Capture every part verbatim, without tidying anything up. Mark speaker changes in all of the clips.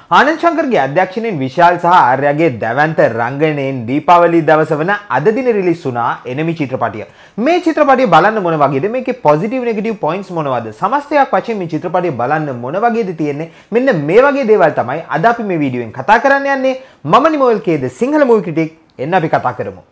Speaker 1: Anand Shankarගේ අධ්‍යක්ෂණයෙන් විශාල් සහ ආර්යගේ දැවැන්ත රංගනයෙන් දීපාවලි දවස වන අද දින රිලීස් වුණා එනමි චිත්‍රපටය. මේ චිත්‍රපටය බලන්න මොන වගේද? මේකේ පොසිටිව් නෙගටිව් පොයින්ට්ස් මොනවද? සමස්තයක් වශයෙන් මේ චිත්‍රපටය බලන්න මොන වගේද තියෙන්නේ? මෙන්න මේ වගේ දේවල් තමයි අද අපි මේ වීඩියෝෙන් කතා කරන්න යන්නේ. මම නිමෝ එල්කේද සිංහල මූවි ක්‍රිටික්. එන්න අපි කතා කරමු.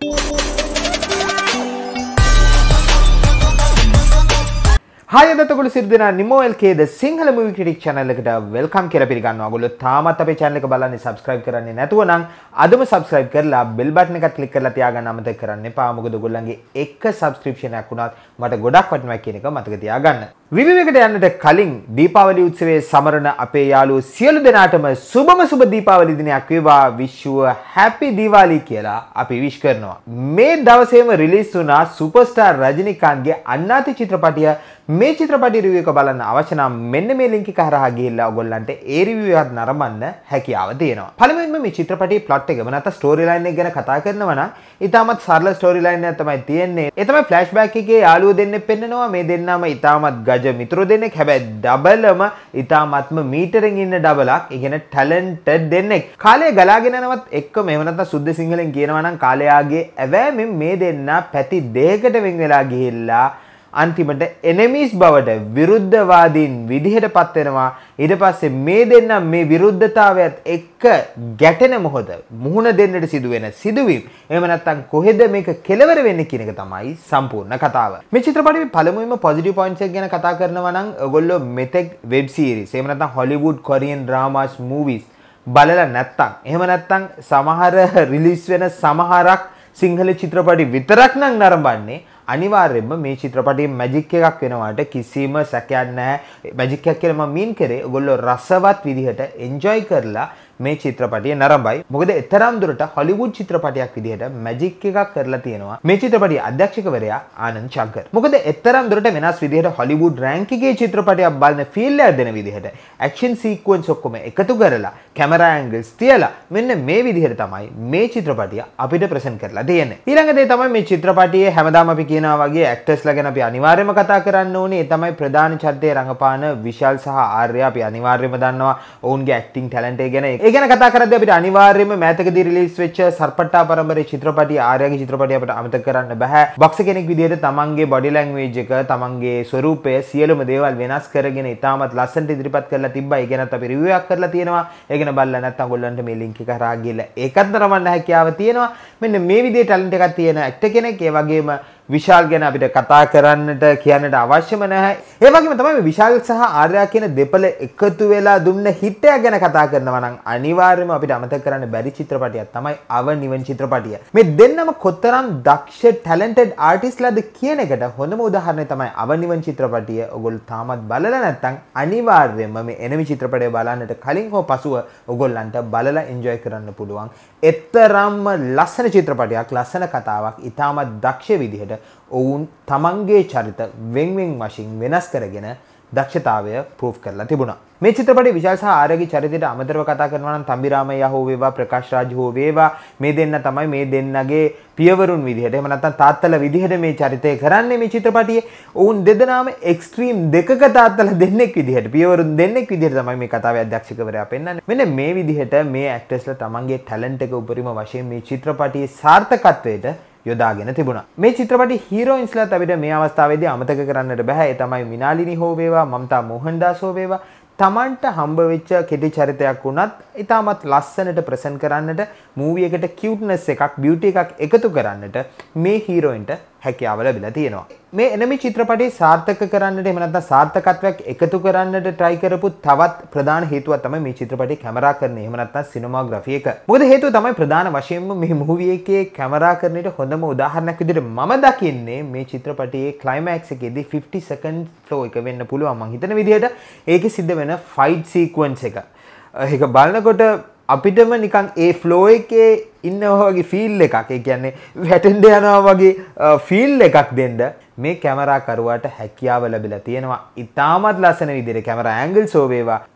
Speaker 1: Hi අදත් ඔයගොල්ලෝ සියලු දෙනා Nimo L K ද සිංහල මූවි ක්‍රිටික් channel එකට welcome කියලා පිළිගන්නවා. ඔයගොල්ලෝ තාමත් අපේ channel එක බලන්නේ subscribe කරන්නේ නැතුව නම් අදම subscribe කරලා bell button එකත් click කරලා තියාගන්න අමතක කරන්න එපා. මොකද ඔයගොල්ලන්ගේ එක subscription එකක් වුණත් මට ගොඩක් වටිනවා කියන එක මතක තියාගන්න. review එකට යන්නට කලින් දීපාවලි උත්සවයේ සමරන අපේ යාළුවෝ සියලු දෙනාටම සුබම සුබ දීපාවලි දිනයක් වේවා. wish you a happy Diwali කියලා අපි wish කරනවා. මේ දවසේම release වුණා superstar රජිනිකාන්ත්ගේ annaatthe චිත්‍රපටය. මේ චිත්‍රපටි රිවිව් එක බලන්න අවශ්‍ය නම් මෙන්න මේ ලින්ක් එක හරහා ගිහිල්ලා ඔයගොල්ලන්ට ඒ රිවිව් එකත් නරඹන්න හැකියාව තියෙනවා. පළමුවෙන්ම මේ චිත්‍රපටයේ ප්ලොට් එක නැත්නම් ස්ටෝරි ලයින් එක ගැන කතා කරනවා නම් ඊටමත් සරල ස්ටෝරි ලයින් එකක් තමයි තියෙන්නේ. ඒ තමයි ෆ්ලෑෂ්බැක් එකේ යාළුවෝ දෙන්නෙක් පෙන්නනවා. මේ දෙන්නම ඊටමත් ගජ මිතුරු දෙන්නෙක්. හැබැයි ඩබලම ඊටමත්ම මීටරෙන් ඉන්න ඩබලක්. ඒ කියන්නේ ටැලන්ටඩ් දෙන්නෙක්. කාලය ගලාගෙන යනවත් එක්කම එහෙම නැත්නම් සුද්ධ සිංහලෙන් කියනවා නම් කාලයාගේ ඇවෑමෙන් මේ දෙන්න පැති දෙකකට වෙන් වෙලා ගිහිල්ලා අන්තිමට එනෙමීස් බවට විරුද්ධවාදීන් විදිහට පත් වෙනවා. ඊට පස්සේ මේ දෙන්න මේ විරුද්ධතාවයත් එක්ක ගැටෙන මොහොත මුහුණ දෙන්නට සිදුවෙන සිදුවීම්. එහෙම නැත්නම් කොහෙද මේක කෙලවර වෙන්නේ කියන එක තමයි සම්පූර්ණ කතාව. මේ චිත්‍රපටයේ පළමුවෙන්ම පොසිටිව් පොයින්ට්ස් එක ගැන කතා කරනවා නම් ඔයගොල්ලෝ මෙතෙක් වෙබ් සීරීස් එහෙම නැත්නම් හොලිවුඩ් කොරියන් ඩ්‍රාමාස් මූවිස් බලලා නැත්නම් එහෙම නැත්නම් සමහර රිලීස් වෙන සමහරක් සිංහල චිත්‍රපටි විතරක් නම් නරඹන්නේ අනිවාර්යයෙන්ම මේ චිත්‍රපටයේ මැජික් එකක් වෙනවාට කිසිම සැකයක් නැහැ. මැජික් එකක් කියලා මම මීන් කරේ ඔයගොල්ලෝ රසවත් විදිහට එන්ජොයි කරලා මේ චිත්‍රපටිය නරඹයි. මොකද එතරම් දුරට හොලිවුඩ් චිත්‍රපටයක් විදිහට මැජික් එකක් කරලා තියෙනවා මේ චිත්‍රපටියේ අධ්‍යක්ෂකවරයා ආනන්ද ශංකර්. මොකද එතරම් දුරට වෙනස් විදිහට හොලිවුඩ් රෑන්ක් එකේ චිත්‍රපටයක් බලන ෆීල් එකක් දෙන විදිහට ඇක්ෂන් සීක්වෙන්ස් ඔක්කොම එකතු කරලා කැමරා ඇන්ගල්ස් තියලා මෙන්න මේ විදිහට තමයි මේ චිත්‍රපටිය අපිට ප්‍රසන්ට් කරලා තියෙන්නේ. ඊළඟ දේ තමයි මේ චිත්‍රපටියේ හැමදාම අපි කියනවා වගේ ඇක්ටර්ස්ලා ගැන අපි අනිවාර්යයෙන්ම කතා කරන්න ඕනේ. ඒ තමයි ප්‍රධාන චරිතයේ රඟපාන විශාල් සහ ආර්ය. අපි අනිවාර්යයෙන්ම දන්නවා ඔවුන්ගේ ඇක්ටිං ටැලන්ට් එක ගැන. ඒ ගැන කතා කරද්දී අපිට අනිවාර්යයෙන්ම මෑතකදී රිලීස් වෙච්ච සර්පට්ටා පරම්පරේ චිත්‍රපටිය ආර්යගේ චිත්‍රපටිය අපිට අමතක කරන්න බෑ. බොක්සර් කෙනෙක් විදිහට තමන්ගේ බොඩි ලැන්ග්වේජ් එක, තමන්ගේ ස්වරූපය සියලුම දේවල් වෙනස් කරගෙන ඉතාමත් ලස්සනට ඉදිරිපත් කරලා තිබ්බා. ඒ ගැනත් අපි රිවිව් එකක් කරලා තියෙනවා. ඒ ගැන බලලා නැත්නම් ඔයගොල්ලන්ට මේ ලින්ක් එක හරහා ගිහලා ඒකත් නරඹන්න හැකියාව තියෙනවා. මෙන්න මේ විදිහේ ටැලන්ට් එකක් තියෙන ඇක්ටර් කෙනෙක්. ඒ වගේම විශාල් ගැන අපිට කතා කරන්නට කියන්නට අවශ්‍යම නැහැ. ඒ වගේම තමයි විශාල් සහ ආර්යා කියන දෙපළ එකතු වෙලා දුන්න හිට් එක ගැන කතා කරනවා නම් අනිවාර්යයෙන්ම අපිට අමතක කරන්න බැරි චිත්‍රපටියක් තමයි අව නිවන් චිත්‍රපටිය. මේ දෙන්නම කොතරම් දක්ෂ ටැලන්ටඩ් ආටිස්ට්ලාද කියන එකට හොඳම උදාහරණය තමයි අව නිවන් චිත්‍රපටිය. ඔයගොල්ලෝ තාමත් බලලා නැත්නම් අනිවාර්යයෙන්ම මේ එනමි චිත්‍රපටය බලන්නට කලින් හෝ පසුව ඔයගොල්ලන්ට බලලා එන්ජොයි කරන්න පුළුවන්. එතරම්ම ලස්සන චිත්‍රපටයක්, ලස්සන කතාවක්, ඉතාමත් දක්ෂ විදිහට ඔවුන් තමන්ගේ චරිත වෙන් වෙන් වශයෙන් වෙනස් කරගෙන දක්ෂතාවය ප්‍රූෆ් කරලා තිබුණා. මේ චිත්‍රපටයේ විශාල් සහ ආර්යගේ චරිතයට අමතරව කතා කරනවා නම් තම්බිරාමయ్య හෝ වේවා, ප්‍රකාශ් රාජ් හෝ වේවා, මේ දෙන්න තමයි මේ දෙන්නගේ පියවරුන් විදිහට එහෙම නැත්නම් තාත්තලා විදිහට මේ චරිතය කරන්නේ මේ චිත්‍රපටියේ. ඔවුන් දෙදෙනාම එක්ස්ට්‍රීම් දෙකක තාත්තලා දෙන්නෙක් විදිහට, පියවරුන් දෙන්නෙක් විදිහට තමයි මේ කතාවේ අධ්‍යක්ෂකවරයා පෙන්වන්නේ. මෙන්න මේ විදිහට මේ ඇක්ටර්ස්ලා තමන්ගේ ටැලන්ට් එක උපරිම වශයෙන් මේ චිත්‍රපටියේ සාර්ථකත්වයට යොදාගෙන තිබුණා. මේ චිත්‍රපටි හීරෝයින්ස්ලාත් අපිට මේ අවස්ථාවේදී අමතක කරන්නට බෑ. ඒ තමයි මිනාලිනි හෝ වේවා, මම්තා මොහන්දාස් හෝ වේවා. තමන්ට හම්බ වෙච්ච කෙටි චරිතයක් වුණත් ඉතාමත් ලස්සනට ප්‍රසන්ට් කරන්නට, මූවි එකට කියුට්නස් එකක්, බියුටි එකක් එකතු කරන්නට මේ හීරෝයින්ට හැකියාව ලැබිලා තියෙනවා. මේ එනමි චිත්‍රපටයේ සාර්ථක කරන්නට එහෙම නැත්නම් සාර්ථකත්වයක් එකතු කරන්නට try කරපු තවත් ප්‍රධාන හේතුවක් තමයි මේ චිත්‍රපටයේ කැමරාකරණය එහෙම නැත්නම් සිනමාග්‍රැෆි එක. මොකද හේතුව තමයි ප්‍රධාන වශයෙන්ම මේ මූවි එකේ කැමරාකරණයට හොඳම උදාහරණයක් විදිහට මම දකින්නේ මේ චිත්‍රපටයේ ක්ලයිමැක්ස් එකේදී fifty second flow එක වෙන්න පුළුවන් මං හිතන විදිහට. ඒකේ සිද්ධ වෙන ෆයිට් සීක්වෙන්ස් එක. ඒක බලනකොට අපිටම නිකන් ඒ ෆ්ලෝ එකේ ඉන්නවා වගේ ෆීල් එකක්. ඒ කියන්නේ වැටෙන්න යනවා වගේ ෆීල් එකක් දෙන්න මේ කැමරා කරුවාට හැකියාව ලැබිලා තියෙනවා. ඉතාමත් ලස්සන විදිහට කැමරා ඇන්ගල්ස් හෝ වේවා,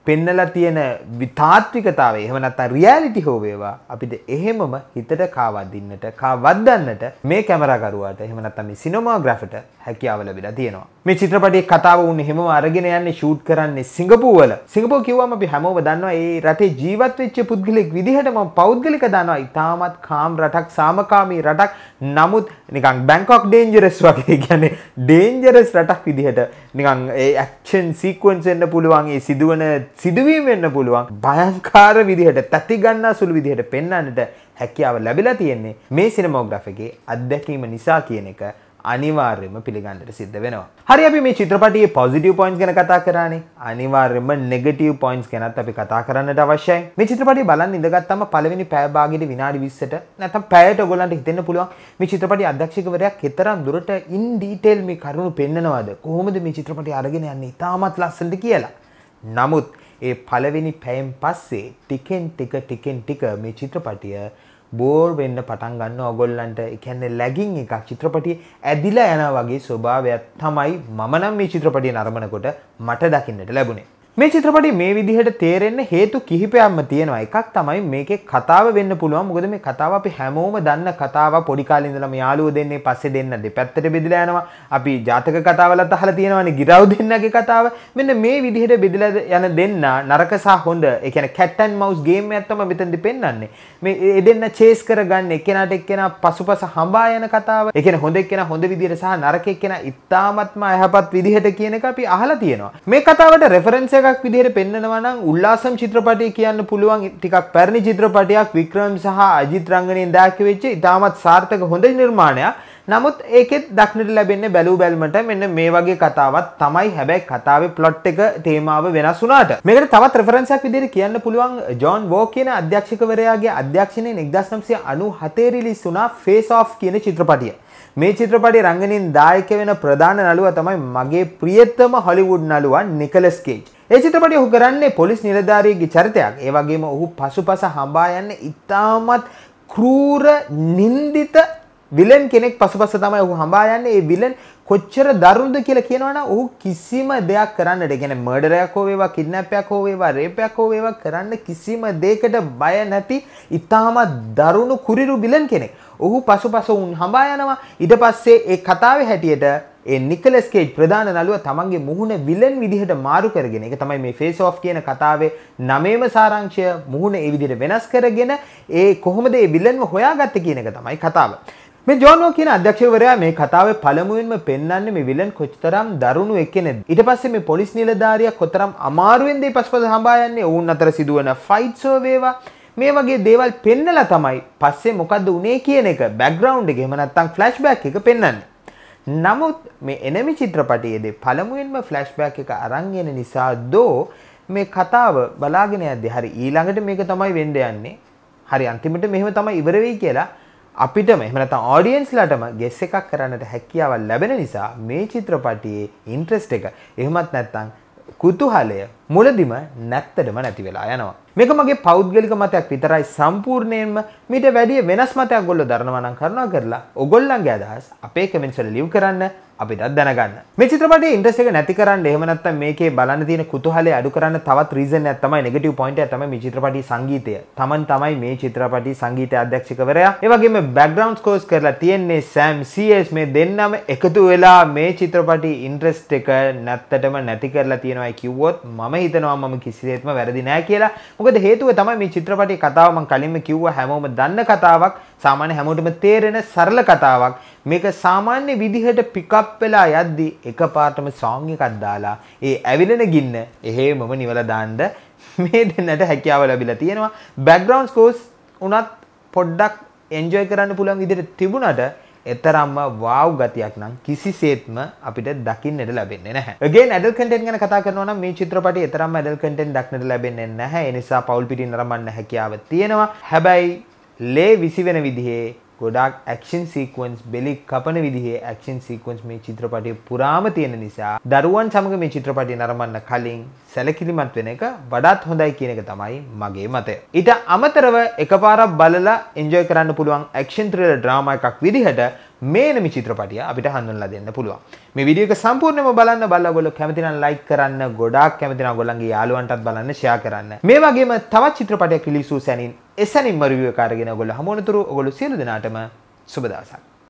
Speaker 1: පෙන්නලා තියෙන විතාත්විකතාවය එහෙම නැත්නම් රියැලිටි හෝ වේවා අපිට එහෙමම හිතට කාවදින්නට කාවද්දන්නට මේ කැමරාකරුවාට එහෙම නැත්නම් මේ සිනමාග්‍රැෆර්ට හැකියාව ලැබිලා තියෙනවා. මේ චිත්‍රපටයේ කතාව උන්නේ හැමම අරගෙන යන්නේ ෂූට් කරන්නේ සිංගප්පූරු වල. සිංගප්පූරු කිව්වම අපි හැමෝම දන්නවා ඒ රටේ ජීවත් වෙච්ච පුද්ගලෙක් විදිහට මම පෞද්ගලික දන්නවා. ඉතාමත් කාම් රටක්, සාමකාමී රටක්. නමුත් නිකන් බැංකොක් ඩේන්ජරස් වගේ කියන්නේ ඩේන්ජරස් රටක් විදිහට නිකන් ඒ ඇක්ෂන් සීක්වෙන්ස් වෙන්න පුළුවන්, ඒ සිදුවන සිදුවීම් වෙන්න පුළුවන් භයංකාර විදිහට තැති ගන්නා සුළු විදිහට පෙන්වන්නට හැකියාව ලැබිලා තියෙන්නේ මේ සිනමෝග්‍රැෆර්ගේ අත්දැකීම නිසා කියන එක අනිවාර්යයෙන්ම පිළිගන්නට සිද්ධ වෙනවා. හරි අපි මේ චිත්‍රපටයේ පොසිටිව් පොයින්ට්ස් ගැන කතා කරානේ. අනිවාර්යයෙන්ම නෙගටිව් පොයින්ට්ස් ගැනත් අපි කතා කරන්නට අවශ්‍යයි. මේ චිත්‍රපටය බලන්න ඉඳගත්තාම පළවෙනි පැය භාගෙට විනාඩි විස්සට නැත්නම් පැයට ඔයගොල්ලන්ට හිතෙන්න පුළුවන් මේ චිත්‍රපටයේ අධ්‍යක්ෂකවරයා කතරම් දුරට ඉන් ඩීටේල් මේ කරුණු පෙන්නනවාද? කොහොමද මේ චිත්‍රපටය අරගෙන යන්නේ ඉතාමත් ලස්සනට කියලා. නමුත් ඒ පළවෙනි පැයෙන් පස්සේ ටිකෙන් ටික ටිකෙන් ටික මේ චිත්‍රපටය බෝර් වෙන්න පටන් ගන්නවා ඔයගොල්ලන්ට. ඒ කියන්නේ ලැගින් එකක් චිත්‍රපටියේ ඇදිලා යනවා වගේ ස්වභාවයක් තමයි මම නම් මේ චිත්‍රපටිය නරඹනකොට මට දකින්නට ලැබුණේ. මේ චිත්‍රපටිය මේ විදිහට තේරෙන්න හේතු කිහිපයක්ම තියෙනවා. එකක් තමයි මේකේ කතාව වෙන්න පුළුවන්. මොකද මේ කතාව අපි හැමෝම දන්න කතාව. පොඩි කාලේ ඉඳලම යාළුවෝ දෙන්නේ පස්සේ දෙන්න දෙපැත්තට බෙදලා යනවා. අපි ජාතක කතාවලත් අහලා තියෙනවානේ ගිරව් දෙන්නගේ කතාව. මෙන්න මේ විදිහට බෙදලා යන දෙන්න නරක සහ හොඳ. ඒ කියන්නේ cat and mouse game එකක් තමයි මෙතනදි පෙන්වන්නේ. මේ ඒ දෙන්න chase කරගන්න එක්කෙනාට එක්කෙනා පසුපස හඹා යන කතාව. ඒ කියන්නේ හොඳ එක්කෙනා හොඳ විදිහට සහ නරක එක්කෙනා ඉතාමත්ම අයහපත් විදිහට කියන එක අපි අහලා තියෙනවා. මේ කතාවට reference එකක් විදිහට පෙන්නනවා නම් උල්ලාසම් චිත්‍රපටය කියන්න පුළුවන්. ටිකක් පැරණි චිත්‍රපටයක් වික්‍රම් සහ අජිත් රංගනයෙන් දායකවෙච්ච ඉතාමත් සාර්ථක හොඳ නිර්මාණයක්. නමුත් ඒකෙත් දක්නට ලැබෙන්නේ බැලූ බැලමට මෙන්න මේ වගේ කතාවක් තමයි. හැබැයි කතාවේ ප්ලොට් එක තේමාව වෙනස් වුණාට මේකට තවත් රෙෆරන්ස් එකක් විදිහට කියන්න පුළුවන් ජෝන් වෝ කියන අධ්‍යක්ෂකවරයාගේ අධ්‍යක්ෂණයෙන් එක්දාස් නවසිය අනූහතේ රිලීස් වුණා ෆේස් ඔෆ් කියන චිත්‍රපටිය. මේ චිත්‍රපටයේ රංගනයෙන් දායක වෙන ප්‍රධාන නළුවා තමයි මගේ ප්‍රියතම හොලිවුඩ් නළුවා නිකලස් කේජ්. ඒ චිත්‍රපටය ඔහු කරන්නේ පොලිස් නිලධාරියෙකුගේ චරිතයක්. ඒ වගේම ඔහු පසුපස හඹා යන්නේ ඉතාමත් ක්‍රූර නින්දිත විලන් කෙනෙක් පසුපස තමයි ඔහු හඹා යන්නේ. ඒ විලන් කොච්චර දරුණුද කියලා කියනවනම් ඔහු කිසිම දෙයක් කරන්නට, ඒ කියන්නේ මර්ඩර් එකක් හෝ වේවා, කිඩ්නැප් එකක් හෝ වේවා, රේප් එකක් හෝ වේවා කරන්න කිසිම දෙයකට බය නැති ඉතාමත් දරුණු කුරිරු විලන් කෙනෙක්. ඔහු පසුපස උන් හඹා යනවා. ඊට පස්සේ ඒ කතාවේ හැටියට ඒ නිකලස් කේජ් ප්‍රධාන නළුවා තමන්ගේ මුහුණ විලන් විදිහට මාරු කරගෙන, ඒක තමයි මේ ෆේස් ඔෆ් කියන කතාවේ නවයේම සාරාංශය. මුහුණ ඒ විදිහට වෙනස් කරගෙන ඒ කොහොමද ඒ විලන්ව හොයාගත්තේ කියන එක තමයි කතාව. මේ ජෝන් වෝ කියන අධ්‍යක්ෂකවරයා මේ කතාවේ පළමුවෙන්ම පෙන්වන්නේ මේ විලන් කොච්තරම් දරුණු එක්කෙනෙක්ද. ඊට පස්සේ මේ පොලිස් නිලධාරියා කොතරම් අමාරුවෙන්ද මේ පසුපස හඹා යන්නේ. ඔවුන් අතර සිදුවන ෆයිට්ස් වේවා මේ වගේ දේවල් පෙන්නලා තමයි පස්සේ මොකද්ද උනේ කියන එක බෑග්ග්‍රවුන්ඩ් එක එහෙම නැත්නම් ෆ්ලෑෂ්බැක් එක පෙන්වන්නේ. නමුත් මේ එනමි චිත්‍රපටයේදී පළමුවෙන්ම ෆ්ලෑෂ්බැක් එක අරන් එන නිසා දෝ මේ කතාව බලාගෙන යද්දී හරි ඊළඟට මේක තමයි වෙන්න යන්නේ. හරි අන්තිමට මෙහෙම තමයි ඉවර වෙයි කියලා අපිටම එහෙම නැත්නම් ඔඩියන්ස්ලාටම ගෙස් එකක් කරන්නට හැකියාවක් ලැබෙන නිසා මේ චිත්‍රපටයේ ඉන්ට්‍රෙස්ට් එක එහෙමත් නැත්නම් කුතුහලය මුලදිම නැත්තටම නැති වෙලා යනවා. මේක මගේ පෞද්ගලික මතයක් විතරයි. සම්පූර්ණයෙන්ම මීට වැඩිය වෙනස් මතයක් ඔයගොල්ලෝ දරනවා නම් කරුණා කරලා ඔයගොල්ලන්ගේ අදහස් අපේ කමෙන්ට්ස් වල ලියු කරන්න අපිටත් දැනගන්න. මේ චිත්‍රපටයේ ඉන්ට්‍රෙස්ට් එක නැති කරන්න එහෙම නැත්නම් මේකේ බලන්න තියෙන කුතුහලය අඩු කරන්න තවත් රීසන් එකක් තමයි නෙගටිව් පොයින්ට් එක තමයි මේ චිත්‍රපටයේ සංගීතය. Taman තමයි මේ චිත්‍රපටයේ සංගීත අධ්‍යක්ෂකවරයා. ඒ වගේම බෑග්ග්‍රවුන්ඩ් ස්කෝර්ස් කරලා තියෙන්නේ සෑම් සී එස්. මේ දෙන්නම එකතු වෙලා මේ චිත්‍රපටයේ ඉන්ට්‍රෙස්ට් එක නැත්තටම නැති කරලා තියෙනවායි කිව්වොත් මම හිතනවා මම කිසිසේත්ම වැරදි නෑ කියලා. මොකද හේතුව තමයි මේ චිත්‍රපටයේ කතාව මම කලින්ම කිව්වා හැමෝම දන්න කතාවක්. සාමාන්‍ය හැමෝටම තේරෙන සරල කතාවක්. මේක සාමාන්‍ය විදිහට පිකප් වෙලා යද්දි එකපාරටම සෝං එකක් දාලා ඒ ඇවිලෙන ගින්න එහෙමම නිවලා දාන්න මේ දෙන්නට හැකියාව ලැබිලා තියෙනවා. බෑග්ග්‍රවුන්ඩ් ස්කෝර්ස් උනත් පොඩ්ඩක් එන්ජොයි කරන්න පුළුවන් විදිහට තිබුණාට එතරම්ම වාව් ගතියක් නම් කිසිසේත්ම අපිට දකින්නට ලැබෙන්නේ නැහැ. again adult content ගැන කතා කරනවා නම් මේ චිත්‍රපටයේ එතරම්ම adult content දක්නට ලැබෙන්නේ නැහැ. ඒ නිසා පෞල් පිටින් නරඹන්න හැකියාව තියෙනවා. හැබැයි ලේ විසි වෙන විදිහේ ගොඩාක් ඇක්ෂන් සීක්වන්ස්, බෙලි කපන විදිහේ ඇක්ෂන් සීක්වන්ස් මේ චිත්‍රපටයේ පුරාම තියෙන නිසා දරුවන් සමග මේ චිත්‍රපටය නරඹන්න කලින් සැලකිලිමත් වෙන එක වඩාත් හොඳයි කියන එක තමයි මගේ මතය. ඊට අමතරව එකපාරක් බලලා එන්ජොයි කරන්න පුළුවන් ඇක්ෂන් ත්‍රිලර් ඩ්‍රාමා එකක් විදිහට මේනමි චිත්‍රපටිය අපිට හඳුන්වලා දෙන්න පුළුවන්. මේ වීඩියෝ එක සම්පූර්ණයෙන්ම බලන්න බලලා ඔයගොල්ලෝ කැමති නම් ලයික් කරන්න, ගොඩාක් කැමති නම් ඔයගොල්ලන්ගේ යාළුවන්ටත් බලන්න ෂෙයා කරන්න. මේ වගේම තවත් චිත්‍රපටයක් රිලීස් වූ සැනින් එසැනින්ම රිවිව් එක අරගෙන ඔයගොල්ලෝ හමු වනතුරු ඔයගොල්ලෝ සියලු දෙනාටම සුබ දවසක්.